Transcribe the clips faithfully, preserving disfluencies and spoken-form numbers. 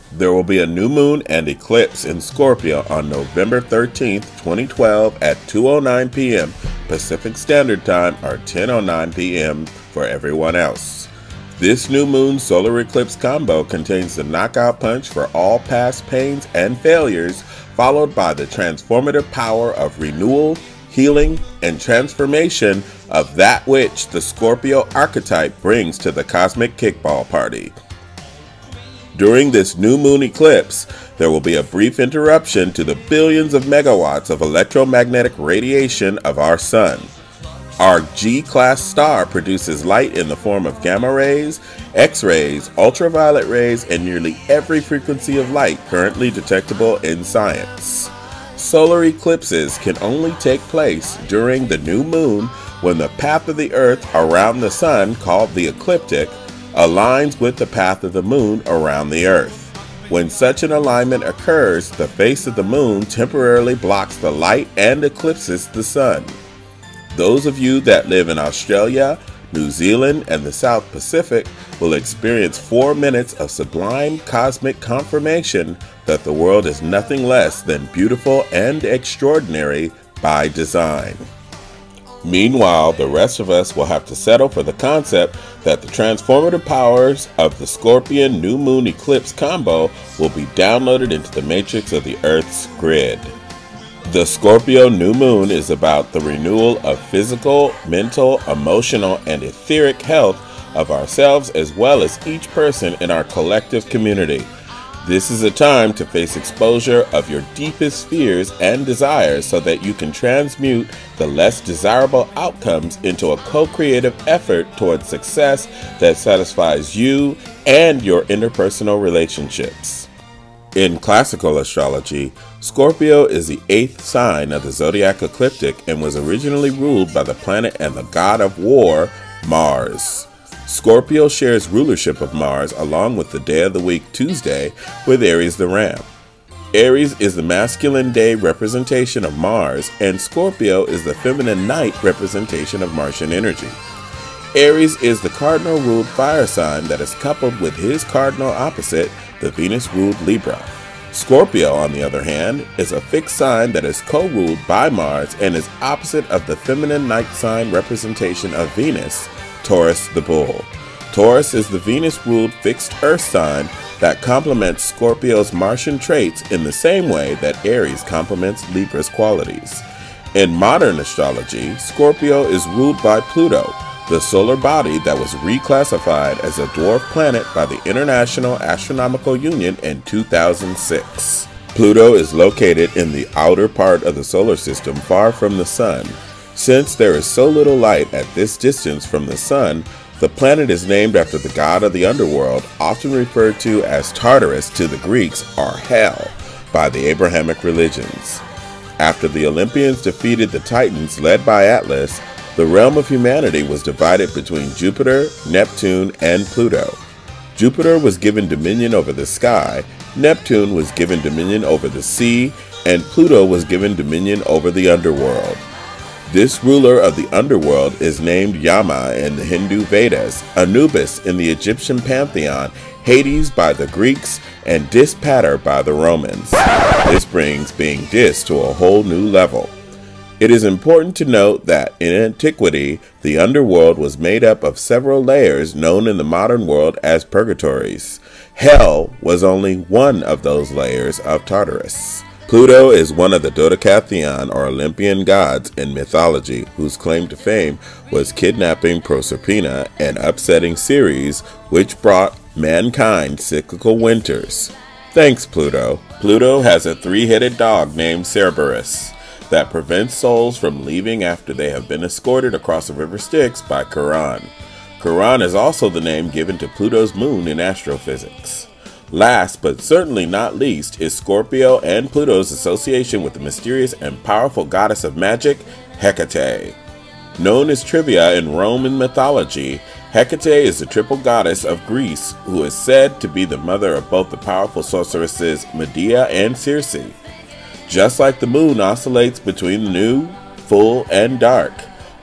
There will be a new moon and eclipse in Scorpio on November thirteenth, twenty twelve at two oh nine p m Pacific Standard Time or ten oh nine p m for everyone else. This new moon solar eclipse combo contains the knockout punch for all past pains and failures, followed by the transformative power of renewal, healing, and transformation of that which the Scorpio archetype brings to the cosmic kickball party. During this new moon eclipse, there will be a brief interruption to the billions of megawatts of electromagnetic radiation of our sun. Our G-class star produces light in the form of gamma rays, X-rays, ultraviolet rays, and nearly every frequency of light currently detectable in science. Solar eclipses can only take place during the new moon when the path of the Earth around the sun, called the ecliptic, aligns with the path of the moon around the Earth. When such an alignment occurs, the face of the moon temporarily blocks the light and eclipses the sun. Those of you that live in Australia, New Zealand, and the South Pacific will experience four minutes of sublime cosmic confirmation that the world is nothing less than beautiful and extraordinary by design. Meanwhile, the rest of us will have to settle for the concept that the transformative powers of the Scorpion New Moon Eclipse combo will be downloaded into the matrix of the Earth's grid. The Scorpio New Moon is about the renewal of physical, mental, emotional, and etheric health of ourselves as well as each person in our collective community. This is a time to face exposure of your deepest fears and desires so that you can transmute the less desirable outcomes into a co-creative effort towards success that satisfies you and your interpersonal relationships. In classical astrology, Scorpio is the eighth sign of the zodiac ecliptic and was originally ruled by the planet and the god of war, Mars. Scorpio shares rulership of Mars along with the day of the week Tuesday with Aries the Ram. Aries is the masculine day representation of Mars, and Scorpio is the feminine night representation of Martian energy. Aries is the cardinal ruled fire sign that is coupled with his cardinal opposite, the Venus ruled Libra. Scorpio, on the other hand, is a fixed sign that is co-ruled by Mars and is opposite of the feminine night sign representation of Venus, Taurus the Bull. Taurus is the Venus-ruled fixed earth sign that complements Scorpio's Martian traits in the same way that Aries complements Libra's qualities. In modern astrology, Scorpio is ruled by Pluto, the solar body that was reclassified as a dwarf planet by the International Astronomical Union in two thousand six. Pluto is located in the outer part of the solar system far from the Sun. Since there is so little light at this distance from the Sun, the planet is named after the god of the underworld, often referred to as Tartarus to the Greeks, or Hell, by the Abrahamic religions. After the Olympians defeated the Titans led by Atlas, the realm of humanity was divided between Jupiter, Neptune, and Pluto. Jupiter was given dominion over the sky, Neptune was given dominion over the sea, and Pluto was given dominion over the underworld. This ruler of the underworld is named Yama in the Hindu Vedas, Anubis in the Egyptian pantheon, Hades by the Greeks, and Dis Pater by the Romans. This brings being Dis to a whole new level. It is important to note that in antiquity, the underworld was made up of several layers known in the modern world as purgatories. Hell was only one of those layers of Tartarus. Pluto is one of the Dodecatheon or Olympian gods in mythology whose claim to fame was kidnapping Proserpina and upsetting Ceres, which brought mankind cyclical winters. Thanks, Pluto. Pluto has a three-headed dog named Cerberus that prevents souls from leaving after they have been escorted across the river Styx by Charon. Charon is also the name given to Pluto's moon in astrophysics. Last, but certainly not least, is Scorpio and Pluto's association with the mysterious and powerful goddess of magic, Hecate. Known as Trivia in Roman mythology, Hecate is the triple goddess of Greece, who is said to be the mother of both the powerful sorceresses Medea and Circe. Just like the moon oscillates between the new, full, and dark,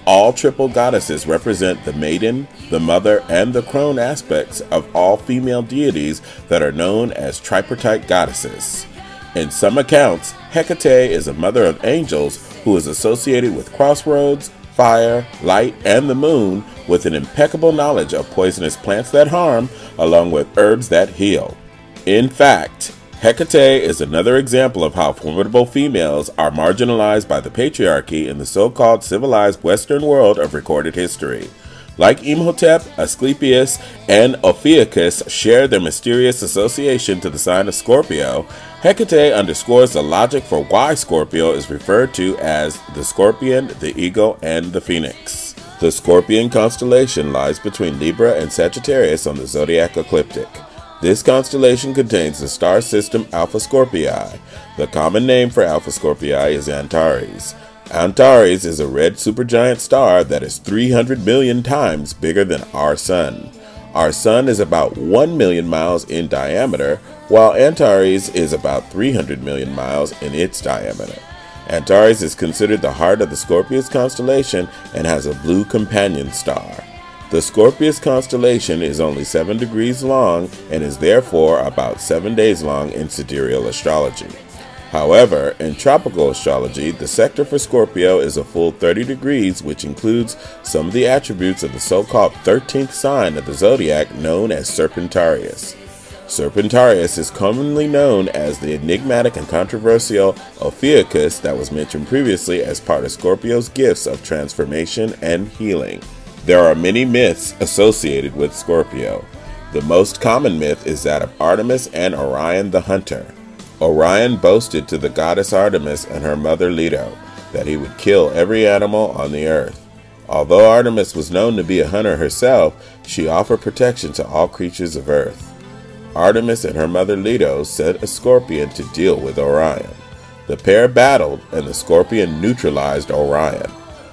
All triple goddesses represent the maiden, the mother, and the crone aspects of all female deities that are known as tripartite goddesses. In some accounts, Hecate is a mother of angels who is associated with crossroads, fire, light, and the moon, with an impeccable knowledge of poisonous plants that harm, along with herbs that heal. In fact, Hecate is another example of how formidable females are marginalized by the patriarchy in the so-called civilized Western world of recorded history. Like Imhotep, Asclepius, and Ophiuchus share their mysterious association to the sign of Scorpio, Hecate underscores the logic for why Scorpio is referred to as the scorpion, the eagle, and the phoenix. The Scorpion constellation lies between Libra and Sagittarius on the zodiac ecliptic. This constellation contains the star system Alpha Scorpii. The common name for Alpha Scorpii is Antares. Antares is a red supergiant star that is three hundred million times bigger than our Sun. Our Sun is about one million miles in diameter, while Antares is about three hundred million miles in its diameter. Antares is considered the heart of the Scorpius constellation and has a blue companion star. The Scorpius constellation is only seven degrees long and is therefore about seven days long in sidereal astrology. However, in tropical astrology, the sector for Scorpio is a full thirty degrees, which includes some of the attributes of the so-called thirteenth sign of the zodiac known as Serpentarius. Serpentarius is commonly known as the enigmatic and controversial Ophiuchus that was mentioned previously as part of Scorpio's gifts of transformation and healing. There are many myths associated with Scorpio. The most common myth is that of Artemis and Orion the Hunter. Orion boasted to the goddess Artemis and her mother Leto that he would kill every animal on the earth. Although Artemis was known to be a hunter herself, she offered protection to all creatures of earth. Artemis and her mother Leto sent a scorpion to deal with Orion. The pair battled, and the scorpion neutralized Orion.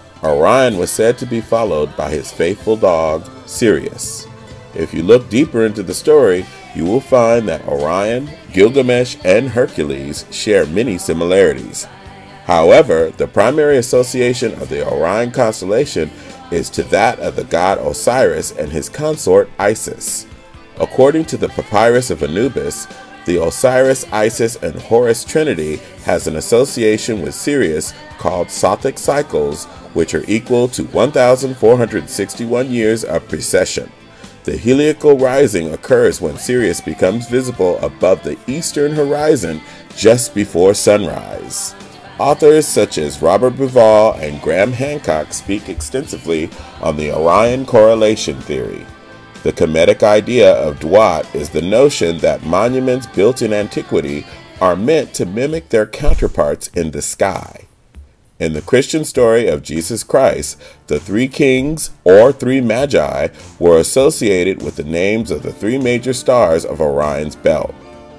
Orion was said to be followed by his faithful dog, Sirius. If you look deeper into the story, you will find that Orion, Gilgamesh, and Hercules share many similarities. However, the primary association of the Orion constellation is to that of the god Osiris and his consort Isis. According to the Papyrus of Anubis, the Osiris, Isis, and Horus Trinity has an association with Sirius called Sothic cycles, which are equal to one thousand four hundred sixty-one years of precession. The heliacal rising occurs when Sirius becomes visible above the eastern horizon just before sunrise. Authors such as Robert Bauval and Graham Hancock speak extensively on the Orion correlation theory. The Kemetic idea of Duat is the notion that monuments built in antiquity are meant to mimic their counterparts in the sky. In the Christian story of Jesus Christ, the three kings, or three magi, were associated with the names of the three major stars of Orion's belt.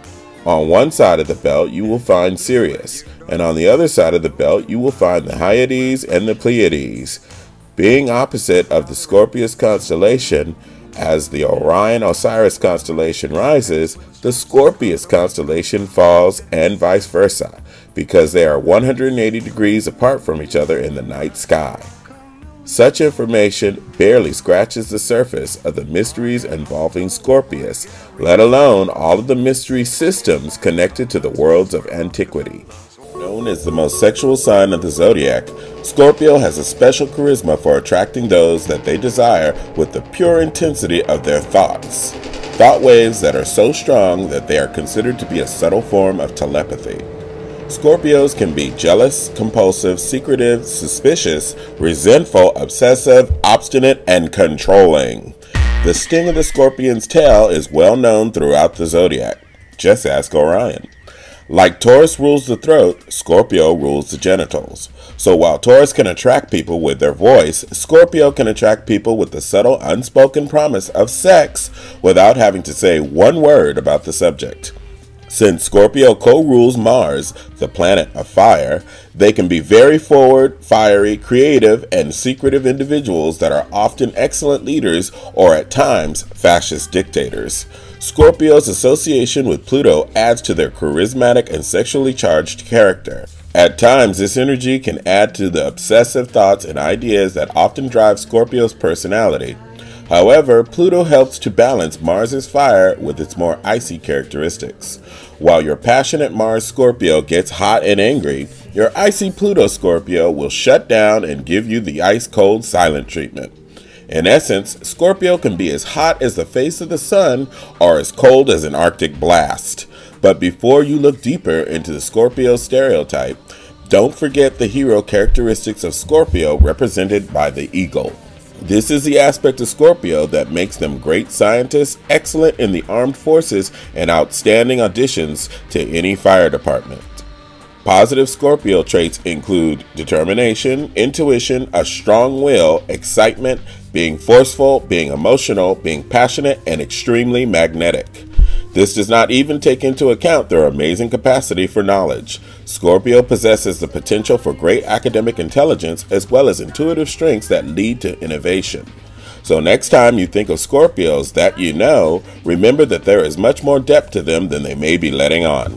On one side of the belt you will find Sirius, and on the other side of the belt you will find the Hyades and the Pleiades. Being opposite of the Scorpius constellation, as the Orion-Osiris constellation rises, the Scorpius constellation falls, and vice versa, because they are one hundred eighty degrees apart from each other in the night sky. Such information barely scratches the surface of the mysteries involving Scorpius, let alone all of the mystery systems connected to the worlds of antiquity. Known as the most sexual sign of the zodiac, Scorpio has a special charisma for attracting those that they desire with the pure intensity of their thoughts. Thought waves that are so strong that they are considered to be a subtle form of telepathy. Scorpios can be jealous, compulsive, secretive, suspicious, resentful, obsessive, obstinate, and controlling. The sting of the scorpion's tail is well known throughout the zodiac. Just ask Orion. Like Taurus rules the throat, Scorpio rules the genitals. So while Taurus can attract people with their voice, Scorpio can attract people with the subtle, unspoken promise of sex without having to say one word about the subject. Since Scorpio co-rules Mars, the planet of fire, they can be very forward, fiery, creative, and secretive individuals that are often excellent leaders or at times fascist dictators. Scorpio's association with Pluto adds to their charismatic and sexually charged character. At times, this energy can add to the obsessive thoughts and ideas that often drive Scorpio's personality. However, Pluto helps to balance Mars's fire with its more icy characteristics. While your passionate Mars Scorpio gets hot and angry, your icy Pluto Scorpio will shut down and give you the ice-cold silent treatment. In essence, Scorpio can be as hot as the face of the sun or as cold as an Arctic blast. But before you look deeper into the Scorpio stereotype, don't forget the hero characteristics of Scorpio represented by the eagle. This is the aspect of Scorpio that makes them great scientists, excellent in the armed forces, and outstanding additions to any fire department. Positive Scorpio traits include determination, intuition, a strong will, excitement, being forceful, being emotional, being passionate, and extremely magnetic. This does not even take into account their amazing capacity for knowledge. Scorpio possesses the potential for great academic intelligence as well as intuitive strengths that lead to innovation. So next time you think of Scorpios that you know, remember that there is much more depth to them than they may be letting on.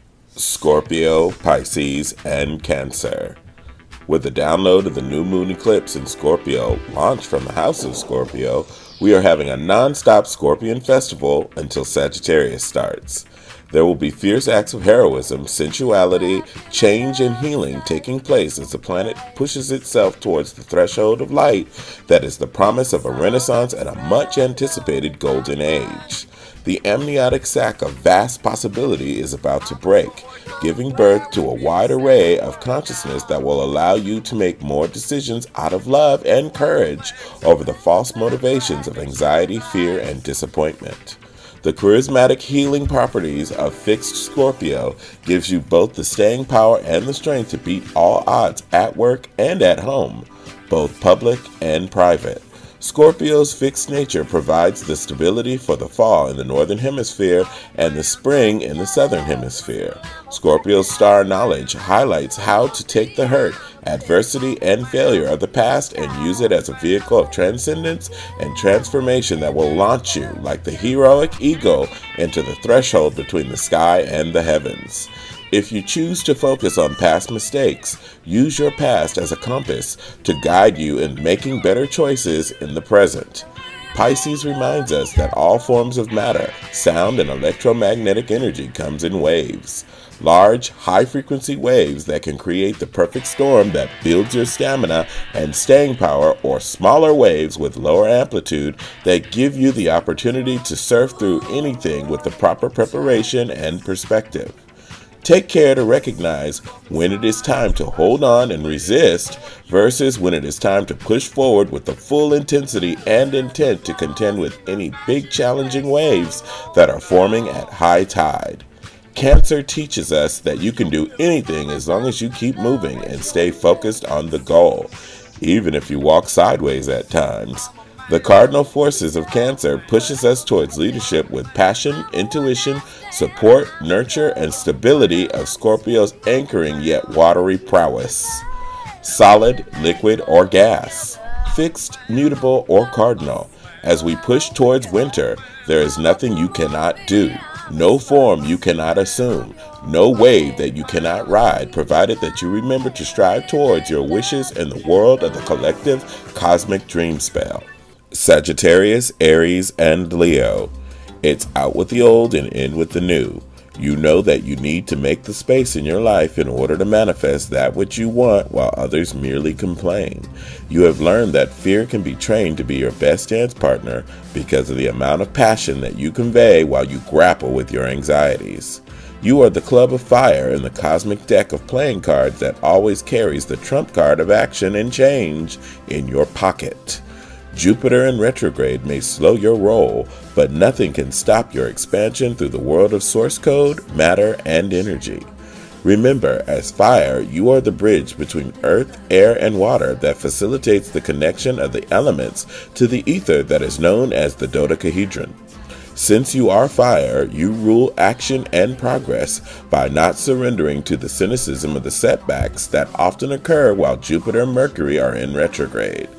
Scorpio, Pisces, and Cancer. With the download of the new moon eclipse in Scorpio launched from the house of Scorpio, we are having a non-stop Scorpion festival until Sagittarius starts. There will be fierce acts of heroism, sensuality, change, and healing taking place as the planet pushes itself towards the threshold of light that is the promise of a renaissance and a much-anticipated golden age. The amniotic sac of vast possibility is about to break, giving birth to a wide array of consciousness that will allow you to make more decisions out of love and courage over the false motivations of anxiety, fear, and disappointment. The charismatic healing properties of fixed Scorpio gives you both the staying power and the strength to beat all odds at work and at home, both public and private. Scorpio's fixed nature provides the stability for the fall in the northern hemisphere and the spring in the southern hemisphere. Scorpio's star knowledge highlights how to take the hurt, adversity, and failure of the past and use it as a vehicle of transcendence and transformation that will launch you, like the heroic eagle, into the threshold between the sky and the heavens. If you choose to focus on past mistakes, use your past as a compass to guide you in making better choices in the present. Pisces reminds us that all forms of matter, sound, and electromagnetic energy comes in waves. Large, high-frequency waves that can create the perfect storm that builds your stamina and staying power, or smaller waves with lower amplitude that give you the opportunity to surf through anything with the proper preparation and perspective. Take care to recognize when it is time to hold on and resist versus when it is time to push forward with the full intensity and intent to contend with any big challenging waves that are forming at high tide. Cancer teaches us that you can do anything as long as you keep moving and stay focused on the goal, even if you walk sideways at times. The cardinal forces of Cancer pushes us towards leadership with passion, intuition, support, nurture, and stability of Scorpio's anchoring yet watery prowess. Solid, liquid, or gas. Fixed, mutable, or cardinal. As we push towards winter, there is nothing you cannot do. No form you cannot assume. No wave that you cannot ride, provided that you remember to strive towards your wishes in the world of the collective cosmic dream spell. Sagittarius, Aries, and Leo. It's out with the old and in with the new. You know that you need to make the space in your life in order to manifest that which you want while others merely complain. You have learned that fear can be trained to be your best dance partner because of the amount of passion that you convey while you grapple with your anxieties. You are the club of fire in the cosmic deck of playing cards that always carries the trump card of action and change in your pocket. Jupiter in retrograde may slow your roll, but nothing can stop your expansion through the world of source code, matter, and energy. Remember, as fire, you are the bridge between earth, air, and water that facilitates the connection of the elements to the ether that is known as the dodecahedron. Since you are fire, you rule action and progress by not surrendering to the cynicism of the setbacks that often occur while Jupiter and Mercury are in retrograde.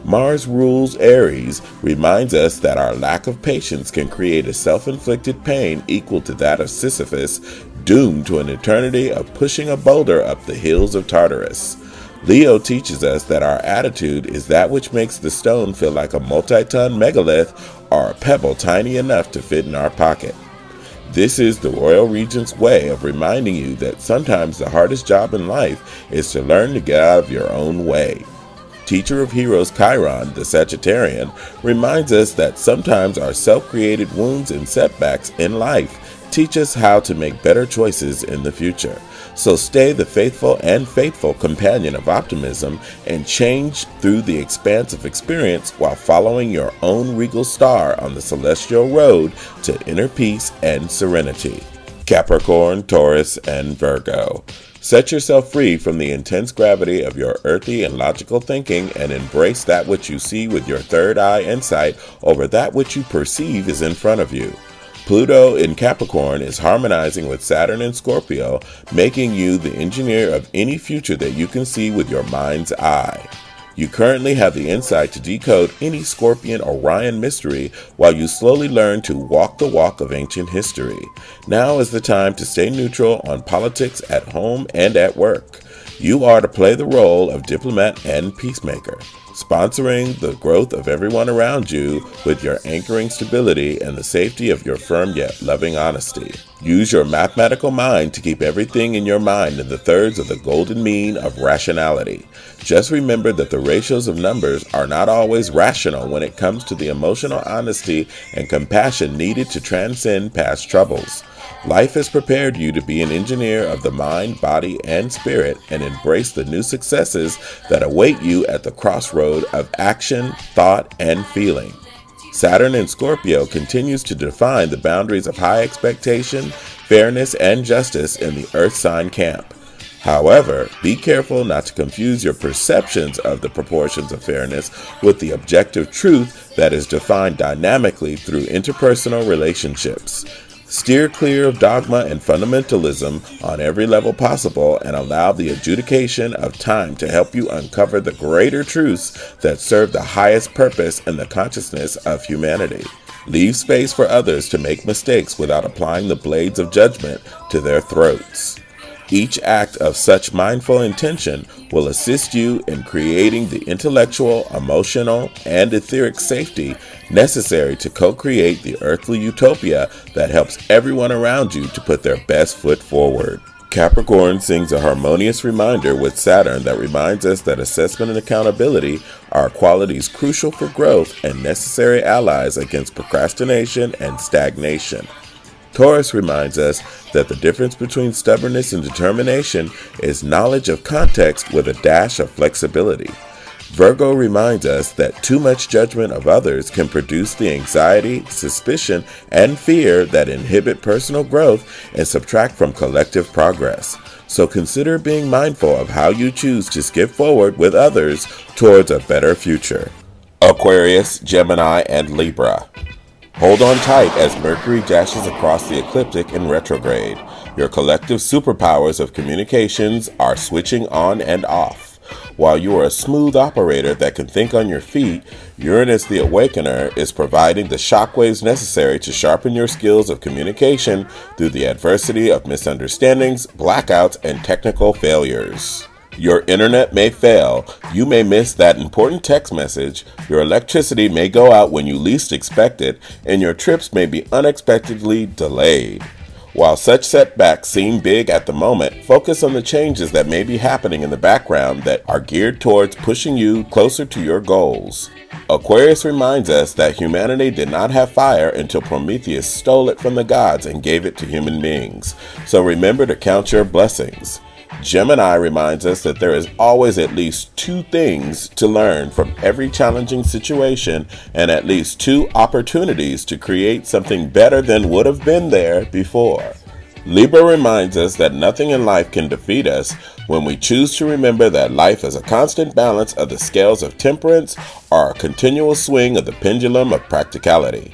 Mars rules Aries reminds us that our lack of patience can create a self-inflicted pain equal to that of Sisyphus, doomed to an eternity of pushing a boulder up the hills of Tartarus. Leo teaches us that our attitude is that which makes the stone feel like a multi-ton megalith or a pebble tiny enough to fit in our pocket. This is the Royal Regent's way of reminding you that sometimes the hardest job in life is to learn to get out of your own way. Teacher of Heroes Chiron, the Sagittarian, reminds us that sometimes our self-created wounds and setbacks in life teach us how to make better choices in the future. So stay the faithful and faithful companion of optimism and change through the expanse of experience while following your own regal star on the celestial road to inner peace and serenity. Capricorn, Taurus, and Virgo. Set yourself free from the intense gravity of your earthy and logical thinking and embrace that which you see with your third eye insight over that which you perceive is in front of you. Pluto in Capricorn is harmonizing with Saturn in Scorpio, making you the engineer of any future that you can see with your mind's eye. You currently have the insight to decode any Scorpion Orion mystery while you slowly learn to walk the walk of ancient history. Now is the time to stay neutral on politics at home and at work. You are to play the role of diplomat and peacemaker, sponsoring the growth of everyone around you with your anchoring stability and the safety of your firm yet loving honesty. Use your mathematical mind to keep everything in your mind in the thirds of the golden mean of rationality. Just remember that the ratios of numbers are not always rational when it comes to the emotional honesty and compassion needed to transcend past troubles. Life has prepared you to be an engineer of the mind, body, and spirit and embrace the new successes that await you at the crossroad of action, thought, and feeling. Saturn in Scorpio continues to define the boundaries of high expectation, fairness, and justice in the Earth sign camp. However, be careful not to confuse your perceptions of the proportions of fairness with the objective truth that is defined dynamically through interpersonal relationships. Steer clear of dogma and fundamentalism on every level possible and allow the adjudication of time to help you uncover the greater truths that serve the highest purpose in the consciousness of humanity. Leave space for others to make mistakes without applying the blades of judgment to their throats. Each act of such mindful intention will assist you in creating the intellectual, emotional, and etheric safety necessary to co-create the earthly utopia that helps everyone around you to put their best foot forward. Capricorn sings a harmonious reminder with Saturn that reminds us that assessment and accountability are qualities crucial for growth and necessary allies against procrastination and stagnation. Taurus reminds us that the difference between stubbornness and determination is knowledge of context with a dash of flexibility. Virgo reminds us that too much judgment of others can produce the anxiety, suspicion, and fear that inhibit personal growth and subtract from collective progress. So consider being mindful of how you choose to skip forward with others towards a better future. Aquarius, Gemini, and Libra. Hold on tight as Mercury dashes across the ecliptic in retrograde. Your collective superpowers of communications are switching on and off. While you are a smooth operator that can think on your feet, Uranus the Awakener is providing the shockwaves necessary to sharpen your skills of communication through the adversity of misunderstandings, blackouts, and technical failures. Your internet may fail, you may miss that important text message, your electricity may go out when you least expect it, and your trips may be unexpectedly delayed. While such setbacks seem big at the moment, focus on the changes that may be happening in the background that are geared towards pushing you closer to your goals. Aquarius reminds us that humanity did not have fire until Prometheus stole it from the gods and gave it to human beings. So remember to count your blessings. Gemini reminds us that there is always at least two things to learn from every challenging situation and at least two opportunities to create something better than would have been there before. Libra reminds us that nothing in life can defeat us when we choose to remember that life is a constant balance of the scales of temperance or a continual swing of the pendulum of practicality.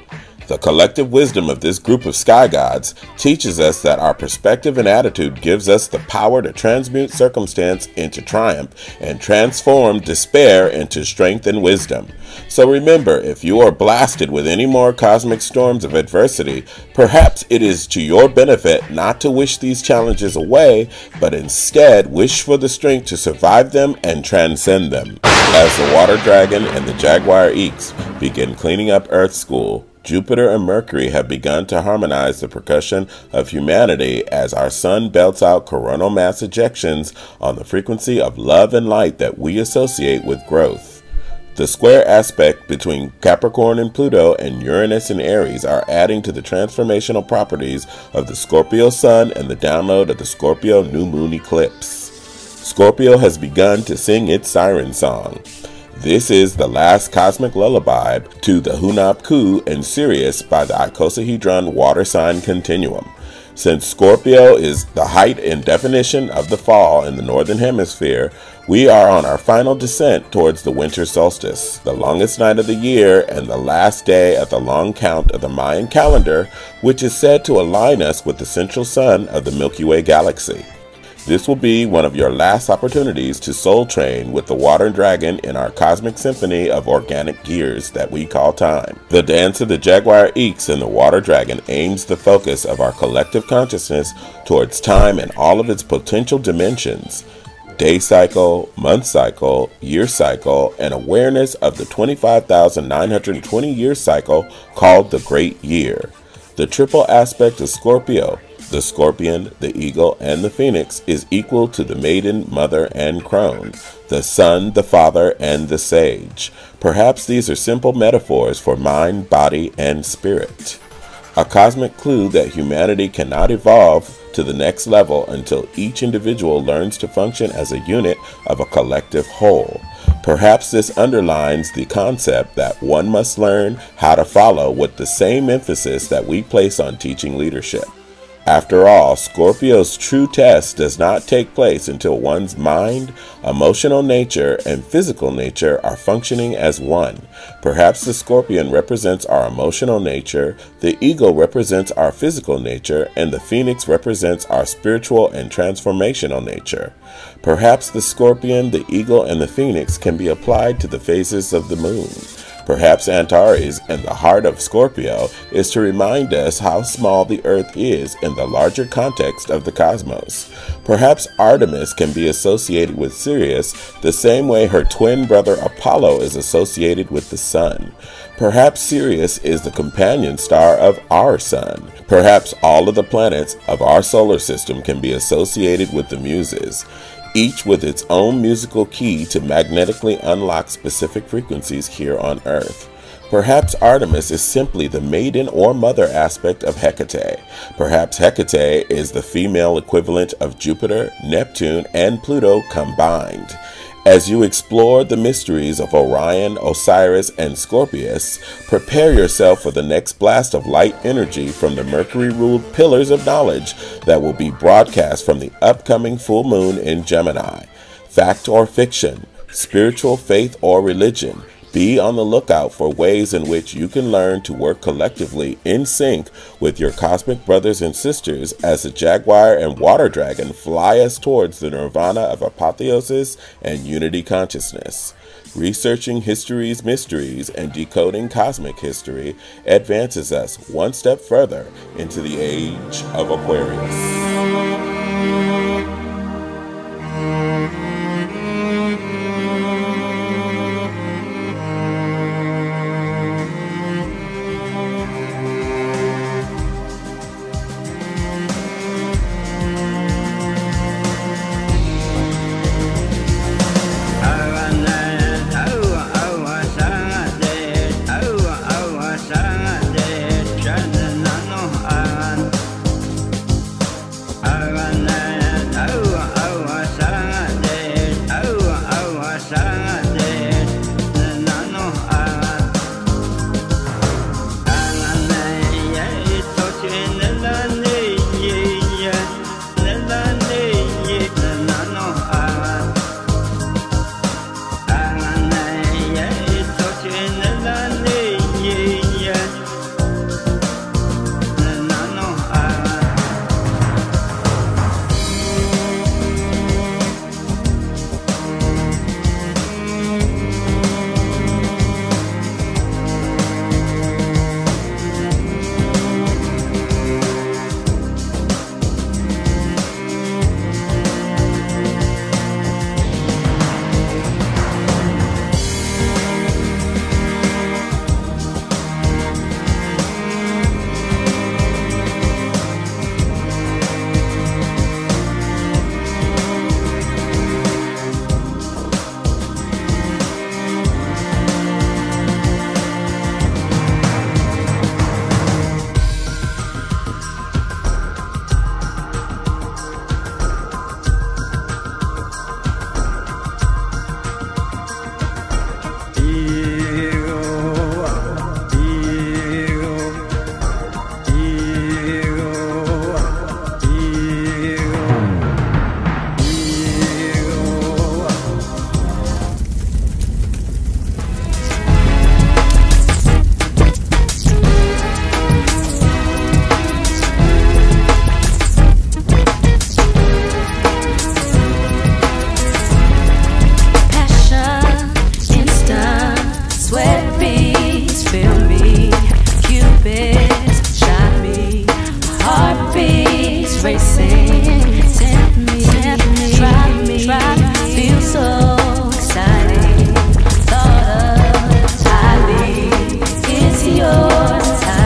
The collective wisdom of this group of sky gods teaches us that our perspective and attitude gives us the power to transmute circumstance into triumph and transform despair into strength and wisdom. So remember, if you are blasted with any more cosmic storms of adversity, perhaps it is to your benefit not to wish these challenges away, but instead wish for the strength to survive them and transcend them. As the Water Dragon and the Jaguar Eeks begin cleaning up Earth School, Jupiter and Mercury have begun to harmonize the percussion of humanity as our sun belts out coronal mass ejections on the frequency of love and light that we associate with growth. The square aspect between Capricorn and Pluto and Uranus and Aries are adding to the transformational properties of the Scorpio sun and the download of the Scorpio new moon eclipse. Scorpio has begun to sing its siren song. This is the last cosmic lullaby to the Hunab Ku and Sirius by the icosahedron water sign continuum. Since Scorpio is the height and definition of the fall in the northern hemisphere, we are on our final descent towards the winter solstice, the longest night of the year and the last day of the long count of the Mayan calendar, which is said to align us with the central sun of the Milky Way galaxy. This will be one of your last opportunities to soul train with the Water Dragon in our cosmic symphony of organic gears that we call time. The dance of the Jaguar Eeks and the Water Dragon aims the focus of our collective consciousness towards time and all of its potential dimensions: day cycle, month cycle, year cycle, and awareness of the twenty-five thousand nine hundred twenty year cycle called the Great Year. The triple aspect of Scorpio, the scorpion, the eagle, and the phoenix, is equal to the maiden, mother, and crone, the sun, the father, and the sage. Perhaps these are simple metaphors for mind, body, and spirit. A cosmic clue that humanity cannot evolve to the next level until each individual learns to function as a unit of a collective whole. Perhaps this underlines the concept that one must learn how to follow with the same emphasis that we place on teaching leadership. After all, Scorpio's true test does not take place until one's mind, emotional nature, and physical nature are functioning as one. Perhaps the Scorpion represents our emotional nature, the eagle represents our physical nature, and the phoenix represents our spiritual and transformational nature. Perhaps the Scorpion, the eagle, and the phoenix can be applied to the phases of the moon. Perhaps Antares and the heart of Scorpio is to remind us how small the Earth is in the larger context of the cosmos. Perhaps Artemis can be associated with Sirius the same way her twin brother Apollo is associated with the sun. Perhaps Sirius is the companion star of our sun. Perhaps all of the planets of our solar system can be associated with the Muses, each with its own musical key to magnetically unlock specific frequencies here on Earth. Perhaps Artemis is simply the maiden or mother aspect of Hecate. Perhaps Hecate is the female equivalent of Jupiter, Neptune, and Pluto combined. As you explore the mysteries of Orion, Osiris, and Scorpius, prepare yourself for the next blast of light energy from the Mercury-ruled pillars of knowledge that will be broadcast from the upcoming full moon in Gemini. Fact or fiction, spiritual faith or religion, be on the lookout for ways in which you can learn to work collectively in sync with your cosmic brothers and sisters as the Jaguar and Water Dragon fly us towards the nirvana of apotheosis and unity consciousness. Researching history's mysteries and decoding cosmic history advances us one step further into the age of Aquarius.